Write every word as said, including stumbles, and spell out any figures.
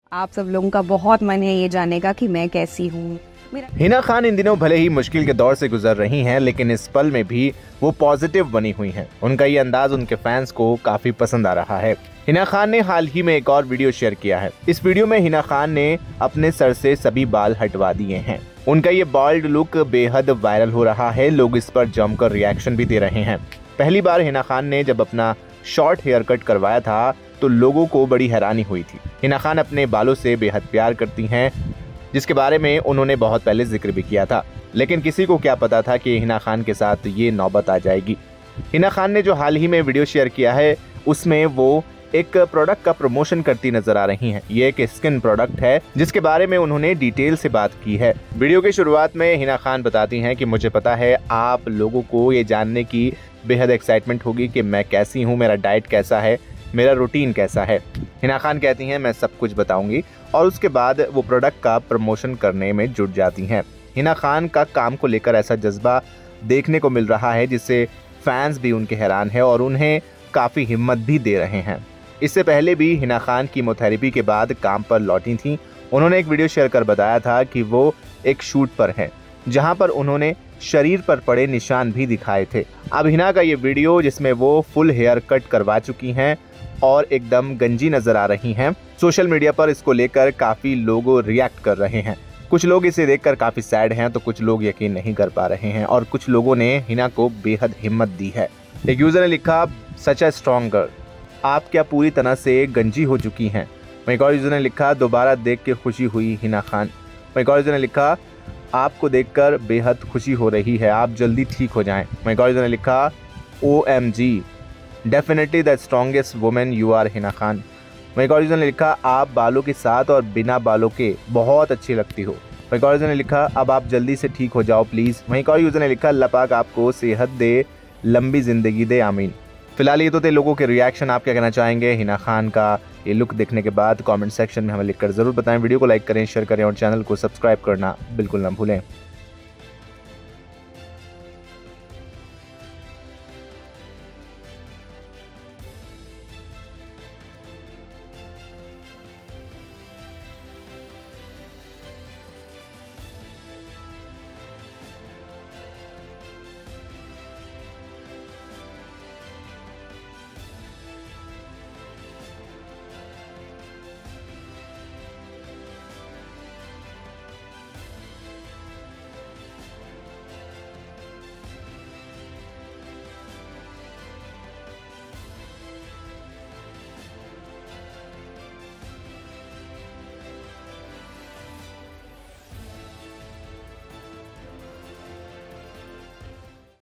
आप सब लोगों का बहुत मन है ये जानने का कि मैं कैसी हूँ। मेरा हिना खान इन दिनों भले ही मुश्किल के दौर से गुजर रही हैं, लेकिन इस पल में भी वो पॉजिटिव बनी हुई हैं। उनका ये अंदाज उनके फैंस को काफी पसंद आ रहा है। हिना खान ने हाल ही में एक और वीडियो शेयर किया है। इस वीडियो में हिना खान ने अपने सर से सभी बाल हटवा दिए हैं। उनका ये बॉल्ड लुक बेहद वायरल हो रहा है। लोग इस पर जमकर रिएक्शन भी दे रहे हैं। पहली बार हिना खान ने जब अपना शॉर्ट हेयर कट करवाया था तो लोगों को बड़ी हैरानी हुई थी। हिना खान अपने बालों से बेहद प्यार करती हैं, जिसके बारे में उन्होंने बहुत पहले जिक्र भी किया था, लेकिन किसी को क्या पता था कि हिना खान के साथ ये नौबत आ जाएगी। हिना खान ने जो हाल ही में वीडियो शेयर किया है उसमें वो एक प्रोडक्ट का प्रमोशन करती नजर आ रही हैं। ये एक स्किन प्रोडक्ट है जिसके बारे में उन्होंने डिटेल से बात की है। वीडियो की शुरुआत में हिना खान बताती हैं कि मुझे पता है आप लोगों को ये जानने की बेहद एक्साइटमेंट होगी कि मैं कैसी हूँ, मेरा डाइट कैसा है, मेरा रूटीन कैसा है। हिना खान कहती हैं मैं सब कुछ बताऊंगी और उसके बाद वो प्रोडक्ट का प्रमोशन करने में जुट जाती हैं। हिना खान का काम को लेकर ऐसा जज्बा देखने को मिल रहा है जिससे फैंस भी उनके हैरान है और उन्हें काफ़ी हिम्मत भी दे रहे हैं। इससे पहले भी हिना खान कीमोथेरेपी के बाद काम पर लौटी थीं। उन्होंने एक वीडियो शेयर कर बताया था कि वो एक शूट पर हैं, जहां पर उन्होंने शरीर पर पड़े निशान भी दिखाए थे। अब हिना का ये वीडियो जिसमें वो फुल हेयर कट करवा चुकी हैं और एकदम गंजी नजर आ रही हैं, सोशल मीडिया पर इसको लेकर काफ़ी लोग रिएक्ट कर रहे हैं। कुछ लोग इसे देखकर काफ़ी सैड हैं तो कुछ लोग यकीन नहीं कर पा रहे हैं और कुछ लोगों ने हिना को बेहद हिम्मत दी है। एक यूज़र ने लिखा सच अ स्ट्रॉन्ग गर्ल, आप क्या पूरी तरह से गंजी हो चुकी हैं। एक और यूज़र ने लिखा दोबारा देख के खुशी हुई हिना खान। एक और यूज़र ने लिखा आपको देखकर बेहद खुशी हो रही है, आप जल्दी ठीक हो जाएं। एक और यूज़र ने लिखा O M G definitely the strongest women you are Hina Khan. एक और यूज़र ने लिखा आप बालों के साथ और बिना बालों के बहुत अच्छी लगती हो। एक और यूज़र ने लिखा अब आप जल्दी से ठीक हो जाओ प्लीज़। वहीं एक और यूज़र ने लिखा अल्लाह पाक आपको सेहत दे, लंबी ज़िंदगी दे, आमीन। फिलहाल ये तो थे लोगों के रिएक्शन। आप क्या कहना चाहेंगे हिना खान का ये लुक देखने के बाद? कमेंट सेक्शन में हमें लिखकर ज़रूर बताएं। वीडियो को लाइक करें, शेयर करें और चैनल को सब्सक्राइब करना बिल्कुल ना भूलें।